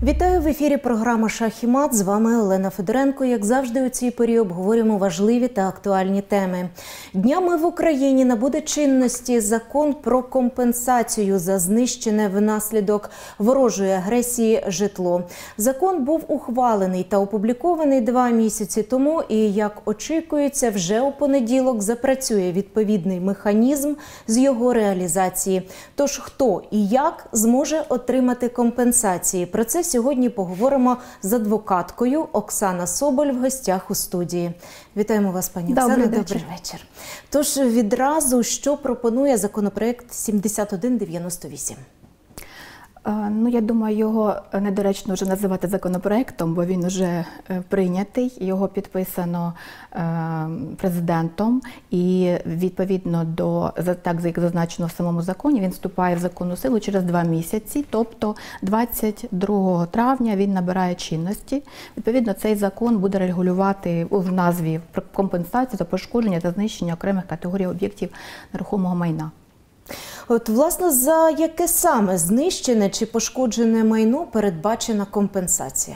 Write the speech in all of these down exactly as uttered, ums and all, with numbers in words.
Вітаю в ефірі програма «Шах і мат». З вами Олена Федоренко. Як завжди, у цій порі обговорюємо важливі та актуальні теми. Днями в Україні набуде чинності закон про компенсацію за знищене внаслідок ворожої агресії житло. Закон був ухвалений та опублікований два місяці тому і, як очікується, вже у понеділок запрацює відповідний механізм з його реалізації. Тож хто і як зможе отримати компенсації? Про це сьогодні поговоримо з адвокаткою. Оксана Соболь в гостях у студії. Вітаємо вас, пані Оксана. Добрий вечір. Добрий вечір. Тож відразу, що пропонує законопроект сімдесят один дев'яносто вісім? Ну, я думаю, його недоречно вже називати законопроектом, бо він вже прийнятий, його підписано президентом і відповідно до, так як зазначено в самому законі, він вступає в законну силу через два місяці, тобто двадцять другого травня він набирає чинності. Відповідно, цей закон буде регулювати в назві компенсацію за пошкодження та знищення окремих категорій об'єктів нерухомого майна. От, власне, за яке саме знищене чи пошкоджене майно передбачена компенсація?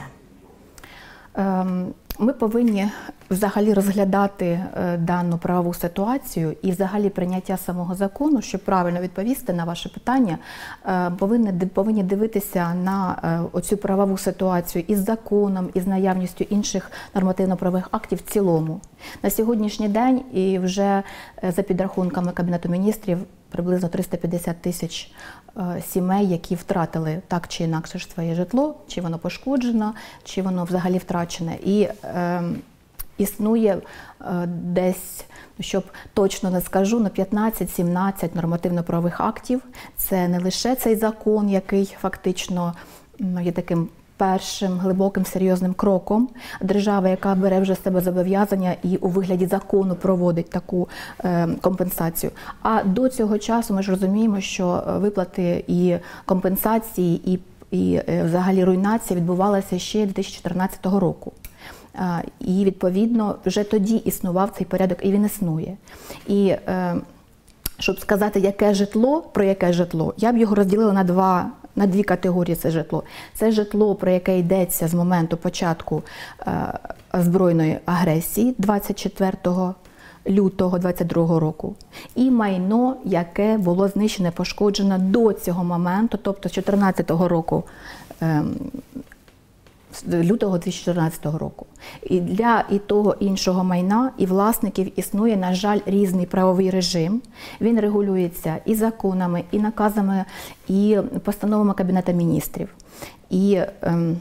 Ми повинні взагалі розглядати дану правову ситуацію і взагалі прийняття самого закону, щоб правильно відповісти на ваше питання, повинні, повинні дивитися на оцю правову ситуацію із законом, із наявністю інших нормативно-правових актів в цілому. На сьогоднішній день і вже за підрахунками Кабінету міністрів приблизно триста п'ятдесят тисяч сімей, які втратили так чи інакше своє житло, чи воно пошкоджено, чи воно взагалі втрачене. І е, існує е, десь, щоб точно не скажу, на п'ятнадцять-сімнадцять нормативно-правових актів. Це не лише цей закон, який фактично є таким першим глибоким серйозним кроком держави, яка бере вже з себе зобов'язання і у вигляді закону проводить таку е, компенсацію. А до цього часу ми ж розуміємо, що виплати і компенсації, і, і е, взагалі руйнація відбувалася ще дві тисячі чотирнадцятого року. Е, і відповідно вже тоді існував цей порядок, і він існує. І е, щоб сказати, яке житло, про яке житло, я б його розділила на два На дві категорії це житло. Це житло, про яке йдеться з моменту початку е, збройної агресії двадцять четвертого лютого двадцять другого року. І майно, яке було знищене, пошкоджено до цього моменту, тобто з чотирнадцятого року, е, лютого дві тисячі чотирнадцятого року. І для і того іншого майна, і власників існує, на жаль, різний правовий режим. Він регулюється і законами, і наказами, і постановами Кабінету міністрів. І ем,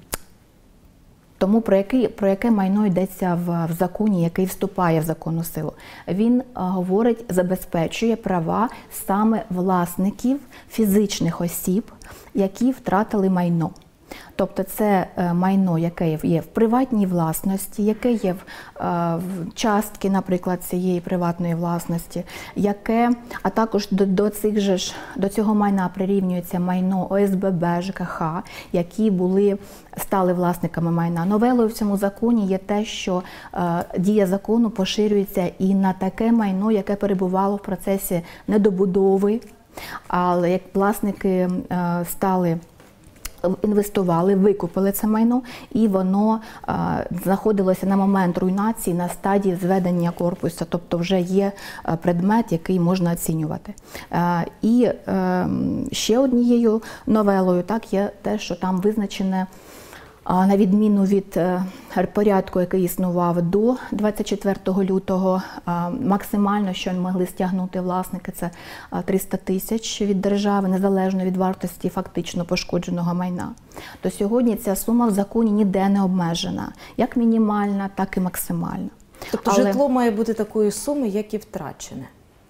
тому про яке, про яке майно йдеться в, в законі, який вступає в законну силу. Він а, говорить, забезпечує права саме власників, фізичних осіб, які втратили майно. Тобто це майно, яке є в приватній власності, яке є в, в частки, наприклад, цієї приватної власності, яке, а також до, до, цих же ж, до цього майна прирівнюється майно О С Б Б, Ж К Х, які були, стали власниками майна. Новелою в цьому законі є те, що е, дія закону поширюється і на таке майно, яке перебувало в процесі недобудови, але як власники е, стали інвестували, викупили це майно, і воно а, знаходилося на момент руйнації на стадії зведення корпусу, тобто вже є а, предмет, який можна оцінювати. А, і а, ще однією новелою так, є те, що там визначене, а, на відміну від а, порядку, який існував до двадцять четвертого лютого, а, максимально, що могли стягнути власники, це а, триста тисяч від держави, незалежно від вартості фактично пошкодженого майна. То сьогодні ця сума в законі ніде не обмежена, як мінімальна, так і максимальна. Тобто Але житло має бути такої суми, як і втрачене?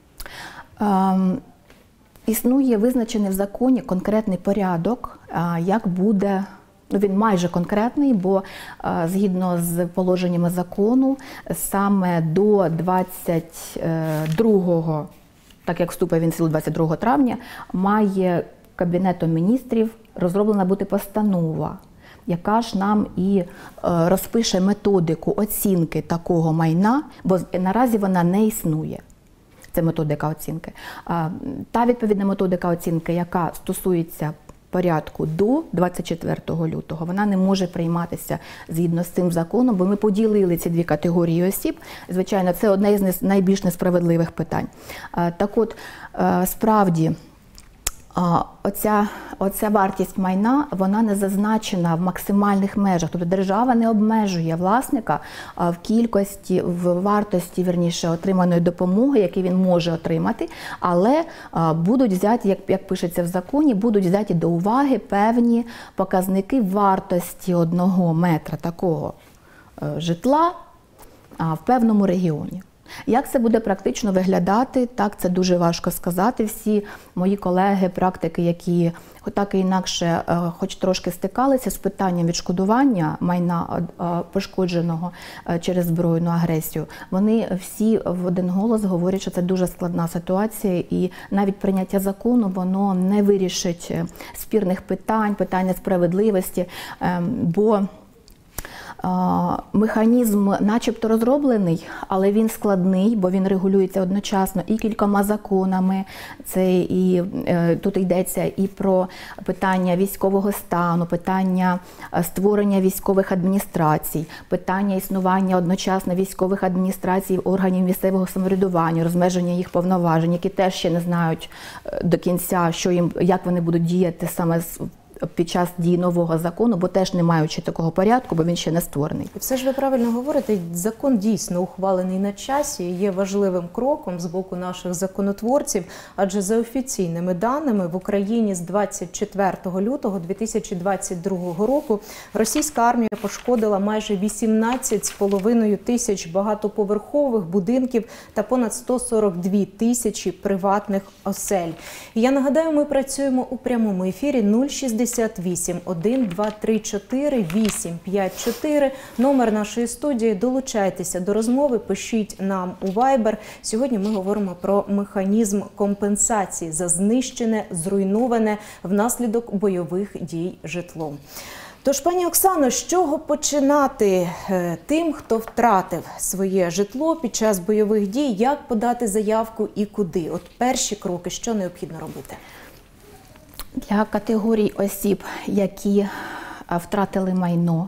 А, існує визначений в законі конкретний порядок, а, як буде. Ну, він майже конкретний, бо а, згідно з положеннями закону, саме до двадцять другого, так як вступить він в силу двадцять другого травня, має Кабінетом міністрів розроблена бути постанова, яка ж нам і е, розпише методику оцінки такого майна, бо наразі вона не існує. Це методика оцінки. А, та відповідна методика оцінки, яка стосується порядку до двадцять четвертого лютого, вона не може прийматися згідно з цим законом, бо ми поділили ці дві категорії осіб. Звичайно, це одне із найбільш несправедливих питань. Так от, справді, Оця, оця вартість майна, вона не зазначена в максимальних межах. Тобто держава не обмежує власника в кількості, в вартості, вірніше, отриманої допомоги, яку він може отримати, але будуть взяті, як, як пишеться в законі, будуть взяті до уваги певні показники вартості одного метра такого житла в певному регіоні. Як це буде практично виглядати, так, це дуже важко сказати. Всі мої колеги, практики, які так і інакше хоч трошки стикалися з питанням відшкодування майна пошкодженого через збройну агресію, вони всі в один голос говорять, що це дуже складна ситуація, і навіть прийняття закону, воно не вирішить спірних питань, питань несправедливості, бо механізм начебто розроблений, але він складний, бо він регулюється одночасно і кількома законами. Це і тут йдеться і про питання військового стану, питання створення військових адміністрацій, питання існування одночасно військових адміністрацій, органів місцевого самоврядування, розмеження їх повноважень, які теж ще не знають до кінця, що їм, як вони будуть діяти саме з під час дії нового закону, бо теж не маючи такого порядку, бо він ще не створений. І все ж ви правильно говорите, закон дійсно ухвалений на часі, є важливим кроком з боку наших законотворців, адже за офіційними даними в Україні з двадцять четвертого лютого дві тисячі двадцять другого року російська армія пошкодила майже вісімнадцять з половиною тисяч багатоповерхових будинків та понад сто сорок дві тисячі приватних осель. І я нагадаю, ми працюємо у прямому ефірі нуль шістдесят вісім один два три чотири вісім п'ять чотири. Номер нашої студії. Долучайтеся до розмови, пишіть нам у Viber. Сьогодні ми говоримо про механізм компенсації за знищене, зруйноване внаслідок бойових дій житло. Тож, пані Оксано, з чого починати тим, хто втратив своє житло під час бойових дій? Як подати заявку і куди? От перші кроки, що необхідно робити? Для категорій осіб, які втратили майно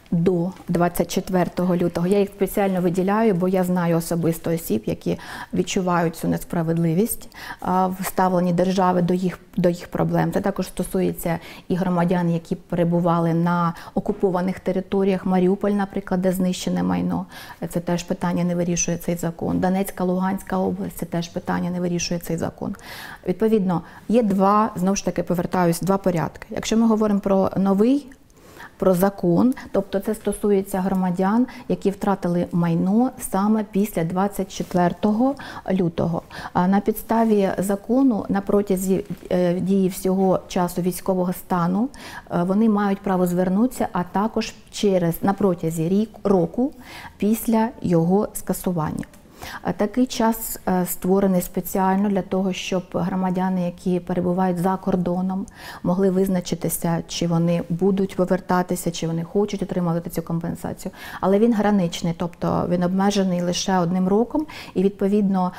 до двадцять четвертого лютого, я їх спеціально виділяю, бо я знаю особисто осіб, які відчувають цю несправедливість в ставленні держави до їх, до їх проблем. Це також стосується і громадян, які перебували на окупованих територіях. Маріуполь, наприклад, де знищене майно. Це теж питання не вирішує цей закон. Донецька, Луганська область, це теж питання не вирішує цей закон. Відповідно, є два, знову ж таки, повертаюсь, два порядки. Якщо ми говоримо про новий, про закон, тобто це стосується громадян, які втратили майно саме після двадцять четвертого лютого. На підставі закону на протязі дії всього часу військового стану вони мають право звернутися, а також через на протязі рік, року після його скасування. Такий час створений спеціально для того, щоб громадяни, які перебувають за кордоном, могли визначитися, чи вони будуть повертатися, чи вони хочуть отримати цю компенсацію. Але він граничний, тобто він обмежений лише одним роком. І відповідно,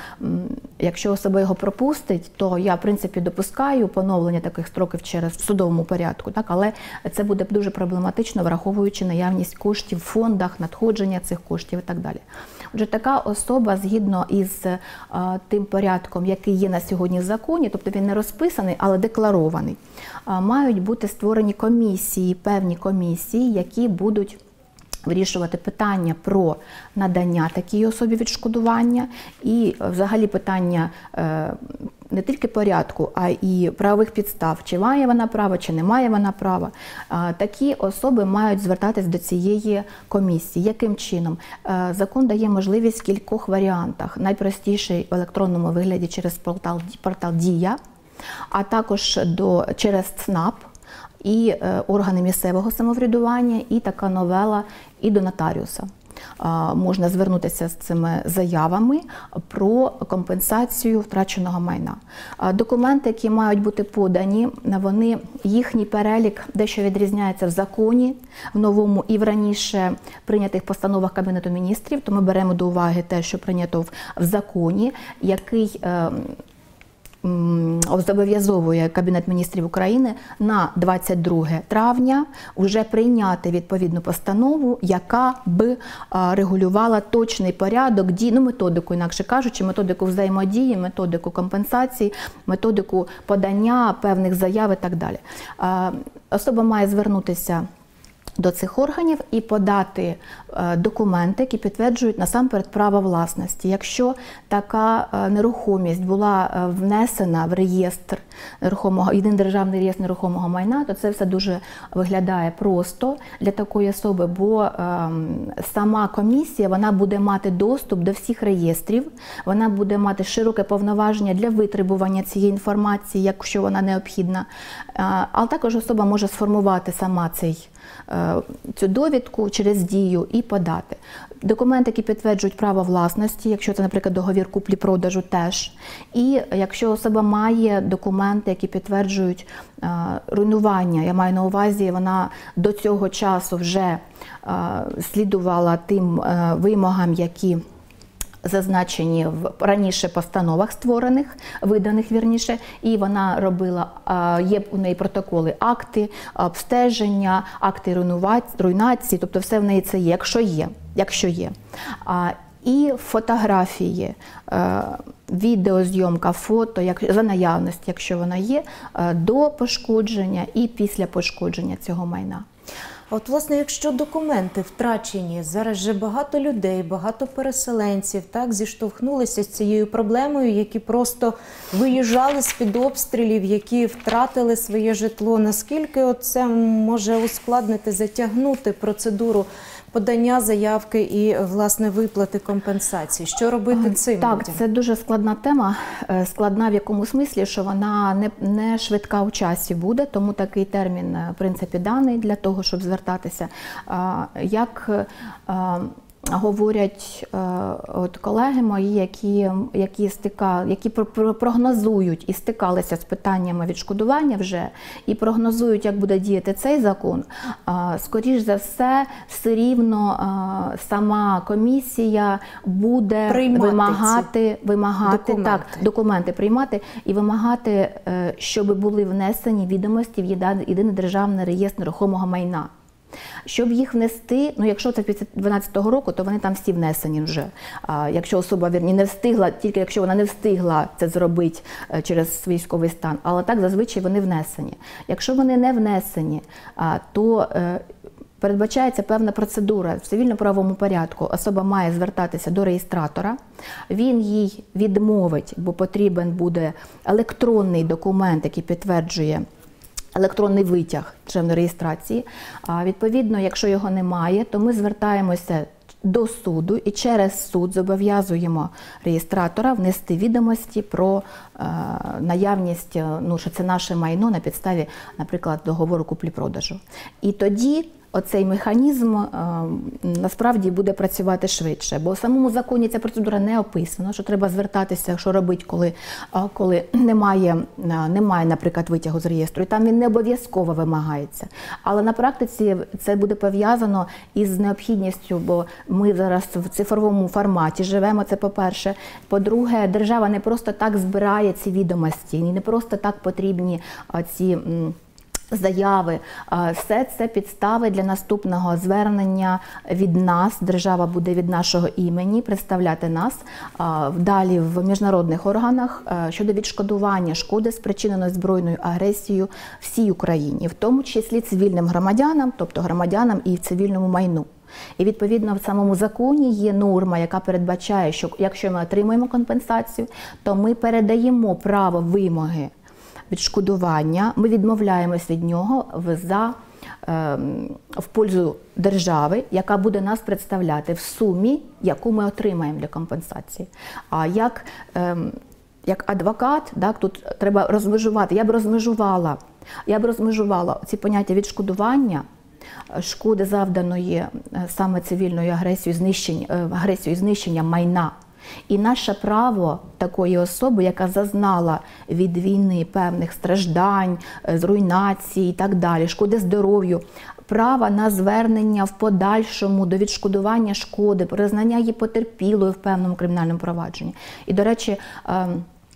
якщо особа його пропустить, то я, в принципі, допускаю поновлення таких строків через судовому порядку. Так? Але це буде дуже проблематично, враховуючи наявність коштів в фондах, надходження цих коштів і так далі. Отже, така особа, згідно із а, тим порядком, який є на сьогодні в законі, тобто він не розписаний, але декларований, а, мають бути створені комісії, певні комісії, які будуть вирішувати питання про надання такій особі відшкодування і взагалі питання е, не тільки порядку, а і правових підстав, чи має вона право, чи не має вона права. Е, такі особи мають звертатись до цієї комісії. Яким чином? Е, закон дає можливість в кількох варіантах. Найпростіший в електронному вигляді через портал, портал Дія, а також до, через ЦНАП, і е, органи місцевого самоврядування, і така новела і до нотаріуса. Е, можна звернутися з цими заявами про компенсацію втраченого майна. Е, документи, які мають бути подані, вони, їхній перелік дещо відрізняється в законі, в новому і в раніше прийнятих постановах Кабінету міністрів, то ми беремо до уваги те, що прийнято в, в законі, який е, зобов'язовує Кабінет міністрів України на двадцять друге травня вже прийняти відповідну постанову, яка б регулювала точний порядок дій, ну методику, інакше кажучи, методику взаємодії, методику компенсації, методику подання певних заяв і так далі. Особа має звернутися до цих органів і подати документи, які підтверджують насамперед право власності. Якщо така нерухомість була внесена в реєстр нерухомого, єдиний державний реєстр нерухомого майна, то це все дуже виглядає просто для такої особи, бо сама комісія, вона буде мати доступ до всіх реєстрів, вона буде мати широке повноваження для витребування цієї інформації, якщо вона необхідна, але також особа може сформувати сама цей цю довідку через дію і подати. Документи, які підтверджують право власності, якщо це, наприклад, договір куплі-продажу теж. І якщо особа має документи, які підтверджують е, руйнування, я маю на увазі, вона до цього часу вже е, слідувала тим е, вимогам, які зазначені в раніше постановах створених, виданих вірніше, і вона робила, є у неї протоколи, акти обстеження, акти руйнації, тобто все в неї це є, якщо є, якщо є. І фотографії, відеозйомка, фото, як, за наявності, якщо вона є, до пошкодження і після пошкодження цього майна. От, власне, якщо документи втрачені, зараз же багато людей, багато переселенців так зіштовхнулися з цією проблемою, які просто виїжджали з-під обстрілів, які втратили своє житло. Наскільки це може ускладнити, затягнути процедуру подання заявки і, власне, виплати компенсації? Що робити цим Так, людям? це дуже складна тема. Складна в якому смислі, що вона не, не швидка у часі буде, тому такий термін, в принципі, даний для того, щоб звертатися. Як говорять от колеги мої, які, які, стика, які прогнозують і стикалися з питаннями відшкодування вже, і прогнозують, як буде діяти цей закон, скоріш за все, все рівно сама комісія буде приймати вимагати, вимагати документи. Так, документи приймати і вимагати, щоб були внесені відомості в єдиний державний реєстр нерухомого майна. Щоб їх внести, ну якщо це після дванадцятого року, то вони там всі внесені вже. А якщо особа, вірні, не встигла, тільки якщо вона не встигла це зробити через військовий стан, але так зазвичай вони внесені. Якщо вони не внесені, то передбачається певна процедура в цивільно-правовому порядку. Особа має звертатися до реєстратора, він їй відмовить, бо потрібен буде електронний документ, який підтверджує електронний витяг державної реєстрації. А відповідно, якщо його немає, то ми звертаємося до суду і через суд зобов'язуємо реєстратора внести відомості про е, наявність, ну, що це наше майно на підставі, наприклад, договору куплі-продажу. І тоді оцей механізм е, насправді буде працювати швидше, бо в самому законі ця процедура не описана, що треба звертатися, що робити, коли, е, коли немає, е, немає, наприклад, витягу з реєстру, і там він не обов'язково вимагається. Але на практиці це буде пов'язано із необхідністю, бо ми зараз в цифровому форматі живемо, це по-перше. По-друге, держава не просто так збирає ці відомості, і не просто так потрібні е, ці м, заяви. Все це підстави для наступного звернення від нас. Держава буде від нашого імені представляти нас далі в міжнародних органах щодо відшкодування шкоди, спричиненої збройною агресією всій Україні, в тому числі цивільним громадянам, тобто громадянам і цивільному майну. І відповідно в самому законі є норма, яка передбачає, що якщо ми отримуємо компенсацію, то ми передаємо право вимоги відшкодування, ми відмовляємось від нього в, за, е, в пользу держави, яка буде нас представляти в сумі, яку ми отримаємо для компенсації. А як, е, як адвокат, так, тут треба розмежувати, я б розмежувала, я б розмежувала ці поняття відшкодування, шкоди завданої саме цивільною агресією, знищення, агресією, знищення майна. І наше право такої особи, яка зазнала від війни певних страждань, руйнації і так далі, шкоди здоров'ю, право на звернення в подальшому до відшкодування шкоди, признання її потерпілою в певному кримінальному провадженні. І, до речі,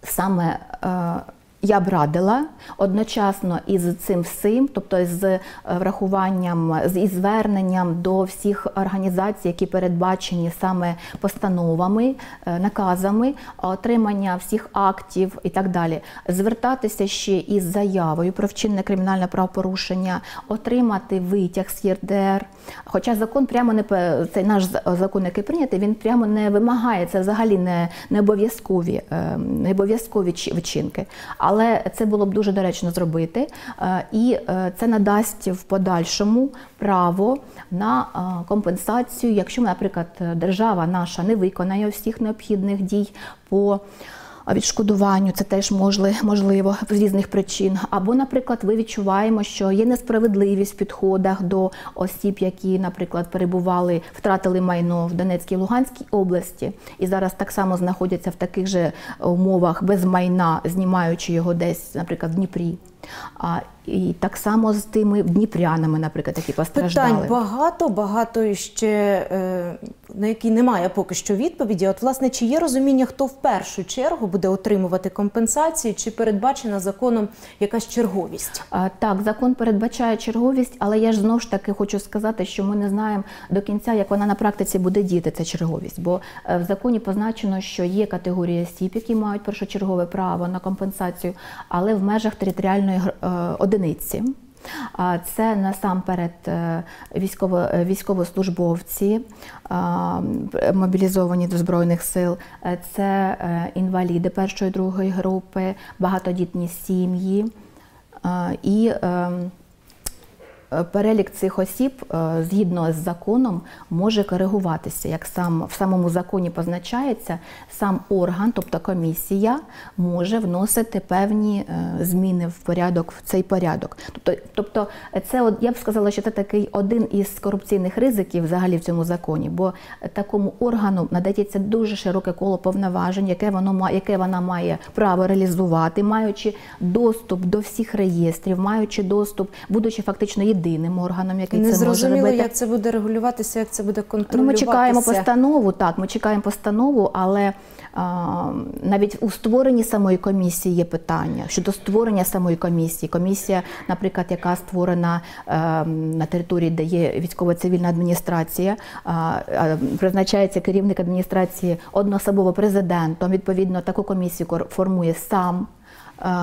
саме я б радила одночасно із цим всім, тобто з врахуванням, із зверненням до всіх організацій, які передбачені саме постановами, наказами, отримання всіх актів і так далі, звертатися ще із заявою про вчинене кримінальне правопорушення, отримати витяг з ЄРДР. Хоча закон прямо не, цей наш закон, який прийнятий, він прямо не вимагає, це взагалі не, не обов'язкові, не обов'язкові вчинки. Але це було б дуже доречно зробити, і це надасть в подальшому право на компенсацію, якщо, наприклад, держава наша не виконає всіх необхідних дій по відшкодуванню, це теж можливо з різних причин. Або, наприклад, ви відчуваємо, що є несправедливість в підходах до осіб, які, наприклад, перебували, втратили майно в Донецькій і Луганській області, і зараз так само знаходяться в таких же умовах без майна, знімаючи його десь, наприклад, в Дніпрі. А, і так само з тими дніпрянами, наприклад, які постраждали. Питань багато, багато ще, е, на які немає поки що відповіді. От, власне, чи є розуміння, хто в першу чергу буде отримувати компенсації, чи передбачена законом якась черговість? А, так, закон передбачає черговість, але я ж знову ж таки хочу сказати, що ми не знаємо до кінця, як вона на практиці буде діяти, ця черговість. Бо в законі позначено, що є категорії осіб, які мають першочергове право на компенсацію, але в межах територіальної одиниці. Це насамперед військово, військовослужбовці, мобілізовані до Збройних сил, це інваліди першої, другої групи, багатодітні сім'ї. І перелік цих осіб, згідно з законом, може коригуватися. Як сам, в самому законі позначається, сам орган, тобто комісія, може вносити певні зміни в порядок, в цей порядок. Тобто, тобто це, от, я б сказала, що це такий один із корупційних ризиків взагалі в цьому законі, бо такому органу надається дуже широке коло повноважень, яке, воно, яке вона має право реалізувати, маючи доступ до всіх реєстрів, маючи доступ, будучи фактично єдиним органом, який не це може робити. Не зрозуміло, як це буде регулюватися, як це буде контролюватися. Ну, ми чекаємо постанову, так, ми чекаємо постанову, але а, навіть у створенні самої комісії є питання. Щодо створення самої комісії. Комісія, наприклад, яка створена а, на території, де є військово-цивільна адміністрація, а, а, призначається керівник адміністрації одноособово президентом. Відповідно, таку комісію формує сам а,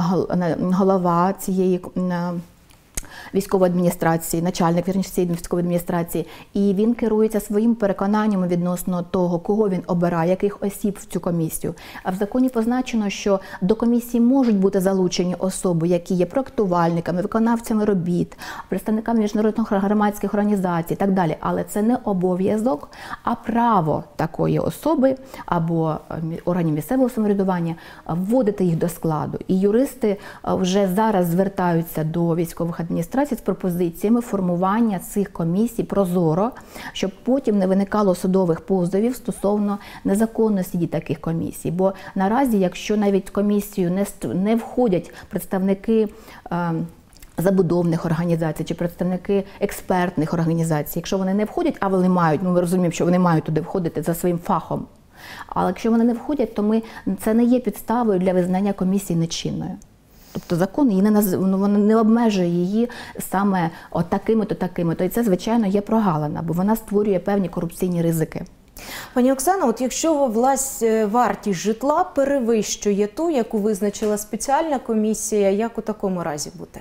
голова цієї а, військової адміністрації, начальник цієї військової адміністрації, і він керується своїм переконанням відносно того, кого він обирає, яких осіб в цю комісію. А в законі позначено, що до комісії можуть бути залучені особи, які є проектувальниками, виконавцями робіт, представниками міжнародних громадських організацій і так далі. Але це не обов'язок, а право такої особи або органів місцевого самоврядування вводити їх до складу. І юристи вже зараз звертаються до військових адміністрацій з пропозиціями формування цих комісій прозоро, щоб потім не виникало судових позовів стосовно незаконності дій таких комісій. Бо наразі, якщо навіть в комісію не, не входять представники е, забудовних організацій чи представники експертних організацій, якщо вони не входять, а вони мають, ну ми розуміємо, що вони мають туди входити за своїм фахом, але якщо вони не входять, то ми, це не є підставою для визнання комісії нечинною. Тобто закон її не, наз... ну, не обмежує її саме от такими-то, такими-то. І це, звичайно, є прогалина, бо вона створює певні корупційні ризики. Пані Оксано, от якщо власне вартість житла перевищує ту, яку визначила спеціальна комісія, як у такому разі буде?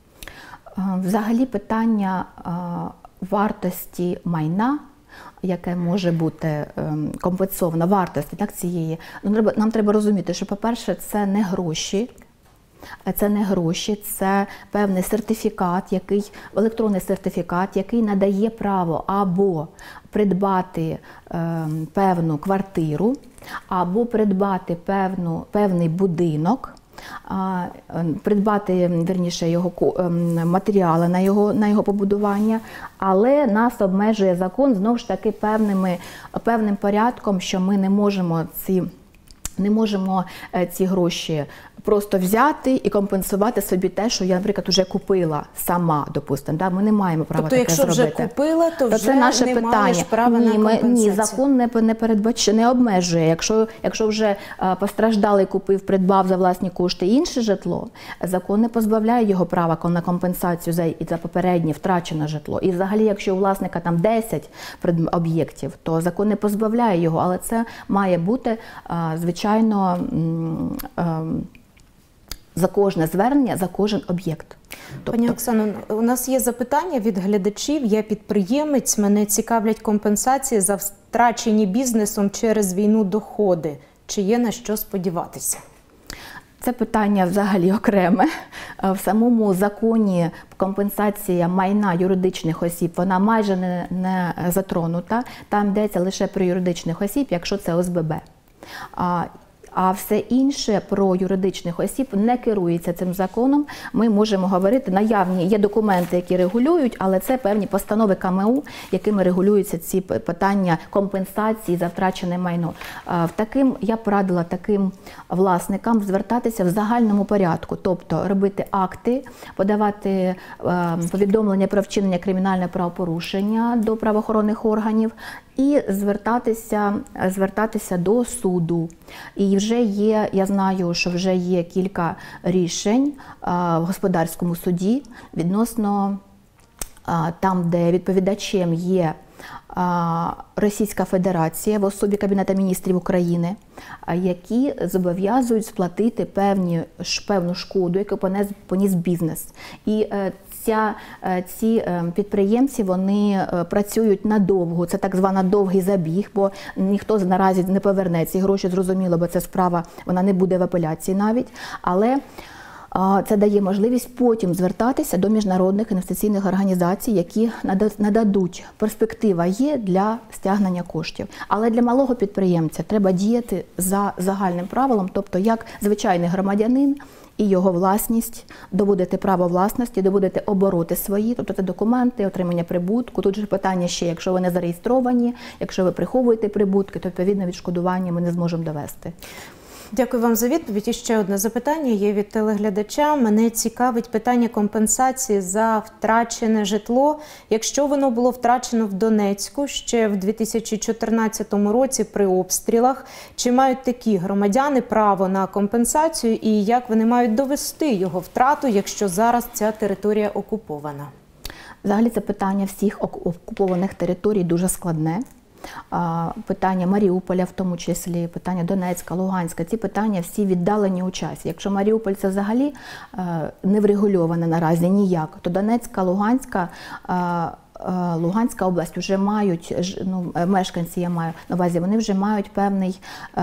Взагалі питання вартості майна, яке може бути компенсовано, вартості так, цієї, нам треба розуміти, що, по-перше, це не гроші, Це не гроші, це певний сертифікат, який, електронний сертифікат, який надає право або придбати е, певну квартиру, або придбати певну, певний будинок, а, придбати, вірніше, його матеріали на його, на його побудування, але нас обмежує закон, знову ж таки, певними, певним порядком, що ми не можемо ці не можемо ці гроші просто взяти і компенсувати собі те, що я, наприклад, вже купила сама, допустимо. Да? Ми не маємо права тобто, таке зробити. Тобто, якщо вже купила, то, то вже це наше не питання. маєш права ні, на компенсацію? Ні, закон не, не передбачає, не обмежує. Якщо, якщо вже а, постраждалий купив, придбав за власні кошти інше житло, закон не позбавляє його права на компенсацію за, за попереднє втрачене житло. І взагалі, якщо у власника там десять об'єктів, то закон не позбавляє його, але це має бути, а, звичайно, м, а, за кожне звернення, за кожен об'єкт. Тобто... Пані Оксано, у нас є запитання від глядачів. Я підприємець, мене цікавлять компенсації за втрачені бізнесом через війну доходи. Чи є на що сподіватися? Це питання взагалі окреме. В самому законі компенсація майна юридичних осіб, вона майже не, не затронута. Там йдеться лише про юридичних осіб, якщо це О С Б Б. А все інше про юридичних осіб не керується цим законом. Ми можемо говорити, наявні є документи, які регулюють, але це певні постанови К М У, якими регулюються ці питання компенсації за втрачене майно. В таким, я б порадила таким власникам звертатися в загальному порядку, тобто робити акти, подавати повідомлення про вчинення кримінального правопорушення до правоохоронних органів і звертатися, звертатися до суду. І вже є, я знаю, що вже є кілька рішень а, в господарському суді відносно а, там, де відповідачем є а, Російська Федерація в особі Кабінету міністрів України, а, які зобов'язують сплатити певні, певну шкоду, яку поніс, поніс бізнес. І е, Ця, ці підприємці, вони працюють надовго, це так званий довгий забіг, бо ніхто наразі не поверне ці гроші, зрозуміло, бо ця справа, вона не буде в апеляції навіть, але це дає можливість потім звертатися до міжнародних інвестиційних організацій, які нададуть, перспектива є для стягнення коштів. Але для малого підприємця треба діяти за загальним правилом, тобто як звичайний громадянин, і його власність, доводити право власності, доводити обороти свої, тобто це документи, отримання прибутку. Тут же питання ще, якщо ви не зареєстровані, якщо ви приховуєте прибутки, то відповідно відшкодування ми не зможемо довести. Дякую вам за відповідь. І ще одне запитання є від телеглядача. Мене цікавить питання компенсації за втрачене житло. Якщо воно було втрачено в Донецьку ще в дві тисячі чотирнадцятому році при обстрілах, чи мають такі громадяни право на компенсацію і як вони мають довести його втрату, якщо зараз ця територія окупована? Взагалі це питання всіх окупованих територій дуже складне. Питання Маріуполя, в тому числі, питання Донецька, Луганська, ці питання всі віддалені у часі. Якщо Маріуполь це взагалі не врегульоване наразі ніяк, то Донецька, Луганська, Луганська область вже мають, ну, мешканці, я маю на увазі, вони вже мають певний,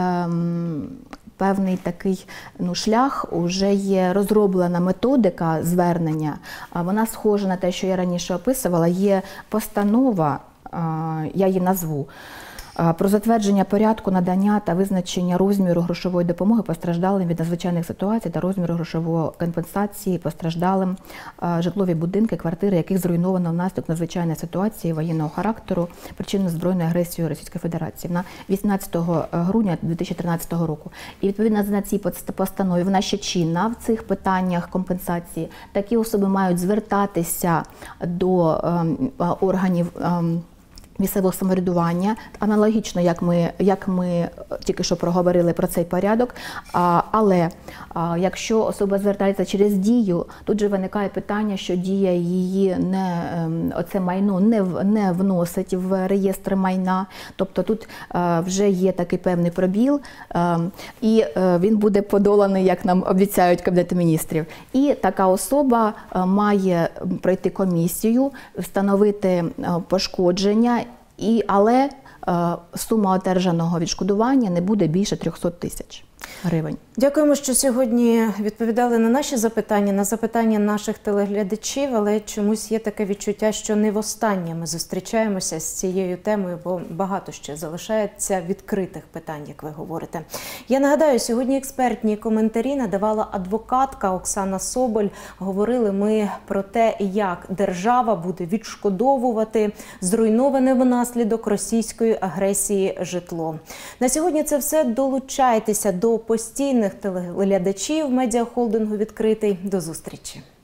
ем, певний такий, ну, шлях, вже є розроблена методика звернення, вона схожа на те, що я раніше описувала, є постанова, я її назву, про затвердження порядку надання та визначення розміру грошової допомоги постраждалим від надзвичайних ситуацій та розміру грошової компенсації постраждалим житлові будинки, квартири, яких зруйновано внаслідок надзвичайної ситуації воєнного характеру, причинено збройною агресією Російської Федерації на вісімнадцятого грудня дві тисячі тринадцятого року. І відповідно на цій постанові, вона ще чинна в цих питаннях компенсації, такі особи мають звертатися до ем, органів ем, місцевого самоврядування, аналогічно, як ми, як ми тільки що проговорили про цей порядок, а, але а, якщо особа звертається через дію, тут же виникає питання, що дія її не, оце майно не, не вносить в реєстр майна, тобто тут а, вже є такий певний пробіл, а, і а, він буде подоланий, як нам обіцяють Кабінет міністрів. І така особа а, має пройти комісію, встановити а, пошкодження, І, але е, сума одержаного відшкодування не буде більше трьохсот тисяч гривень. Дякуємо, що сьогодні відповідали на наші запитання, на запитання наших телеглядачів, але чомусь є таке відчуття, що не востаннє ми зустрічаємося з цією темою, бо багато ще залишається відкритих питань, як ви говорите. Я нагадаю, сьогодні експертні коментарі надавала адвокатка Оксана Соболь. Говорили ми про те, як держава буде відшкодовувати зруйноване внаслідок російської російської агресії житло. На сьогодні це все. Долучайтеся до постійних телеглядачів медіахолдингу «Відкритий». До зустрічі.